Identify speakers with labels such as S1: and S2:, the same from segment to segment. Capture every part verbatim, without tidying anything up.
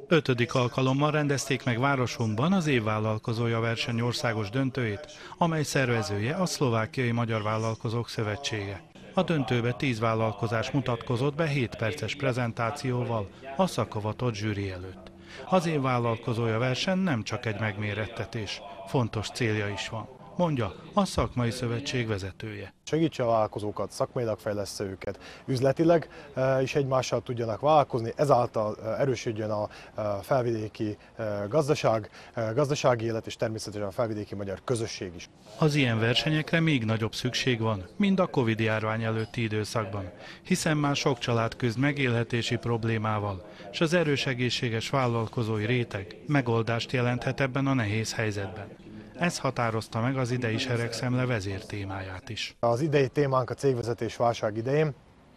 S1: Ötödik alkalommal rendezték meg városunkban az év vállalkozója verseny országos döntőjét, amely szervezője a Szlovákiai Magyar Vállalkozók Szövetsége. A döntőbe tíz vállalkozás mutatkozott be hét perces prezentációval a szakavatott zsűri előtt. Az év vállalkozója verseny nem csak egy megmérettetés, fontos célja is van, mondja a szakmai szövetség vezetője.
S2: Segítse a vállalkozókat, szakmailag fejlessze őket, üzletileg is egymással tudjanak vállalkozni, ezáltal erősödjön a felvidéki gazdaság, gazdasági élet és természetesen a felvidéki magyar közösség is.
S1: Az ilyen versenyekre még nagyobb szükség van, mint a Covid járvány előtti időszakban, hiszen már sok család küzd megélhetési problémával, és az erős egészséges vállalkozói réteg megoldást jelenthet ebben a nehéz helyzetben. Ez határozta meg az idei seregszemle vezértémáját is.
S2: Az idei témánk a cégvezetés válság idején.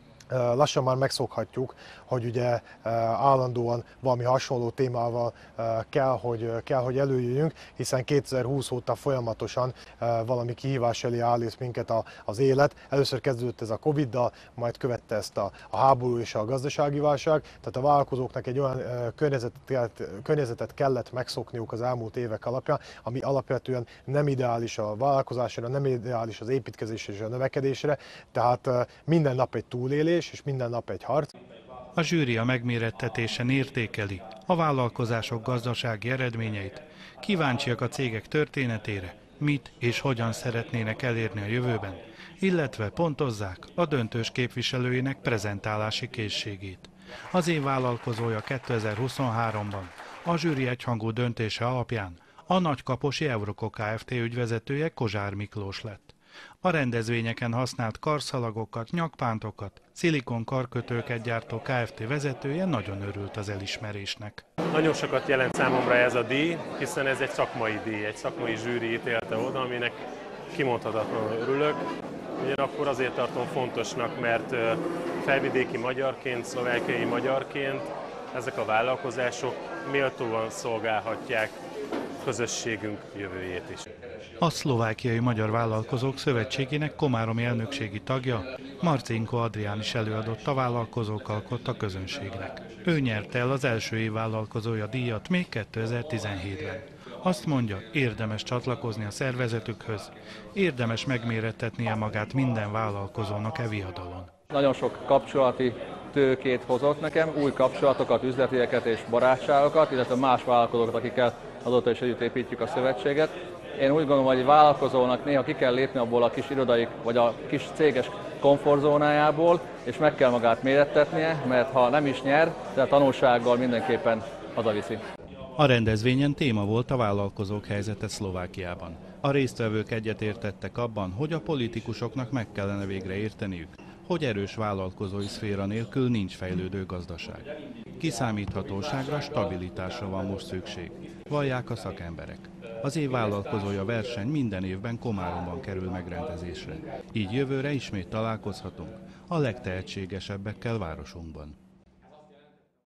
S2: Lassan már megszokhatjuk, hogy ugye állandóan valami hasonló témával kell, hogy, kell, hogy előjöjjünk, hiszen kétezer-húsz óta folyamatosan valami kihívás elé állít minket az élet. Először kezdődött ez a Coviddal, majd követte ezt a, a háború és a gazdasági válság, tehát a vállalkozóknak egy olyan környezetet, környezetet kellett megszokniuk az elmúlt évek alapján, ami alapvetően nem ideális a vállalkozásra, nem ideális az építkezésre és a növekedésre, tehát minden nap egy túlélés, és minden nap egy harc.
S1: A zsűri a megmérettetésen értékeli a vállalkozások gazdasági eredményeit, kíváncsiak a cégek történetére, mit és hogyan szeretnének elérni a jövőben, illetve pontozzák a döntős képviselőinek prezentálási készségét. Az év vállalkozója kétezer-huszonháromban a zsűri egyhangú döntése alapján a Nagykaposi Euroko Kft. Ügyvezetője Kozsár Miklós lett. A rendezvényeken használt karszalagokat, nyakpántokat, szilikon karkötőket gyártó Kft. Vezetője nagyon örült az elismerésnek.
S3: Nagyon sokat jelent számomra ez a díj, hiszen ez egy szakmai díj, egy szakmai zsűri ítélte oda, aminek kimondhatatlanul örülök. Ugyanakkor azért tartom fontosnak, mert felvidéki magyarként, szlovákiai magyarként ezek a vállalkozások méltóan szolgálhatják közösségünk jövőjét is.
S1: A Szlovákiai Magyar Vállalkozók Szövetségének komáromi elnökségi tagja, Marcinko Adrián is előadott a vállalkozók alkot a közönségnek. Ő nyerte el az első év vállalkozója díjat még kétezer-tizenhétben. Azt mondja, érdemes csatlakozni a szervezetükhöz, érdemes megmérettetnie magát minden vállalkozónak e viadalon.
S4: Nagyon sok kapcsolati tőkét hozott nekem, új kapcsolatokat, üzletieket és barátságokat, illetve más vállalkozókat, akikkel azóta is együtt építjük a szövetséget. Én úgy gondolom, hogy egy vállalkozónak néha ki kell lépni abból a kis irodai vagy a kis céges komfortzónájából, és meg kell magát mérettetnie, mert ha nem is nyer, de a tanulsággal mindenképpen hazaviszi.
S1: A rendezvényen téma volt a vállalkozók helyzete Szlovákiában. A résztvevők egyetértettek abban, hogy a politikusoknak meg kellene végre érteniük, hogy erős vállalkozói szféra nélkül nincs fejlődő gazdaság. Kiszámíthatóságra, stabilitásra van most szükség, vallják a szakemberek. Az év vállalkozója verseny minden évben Komáromban kerül megrendezésre. Így jövőre ismét találkozhatunk a legtehetségesebbekkel városunkban.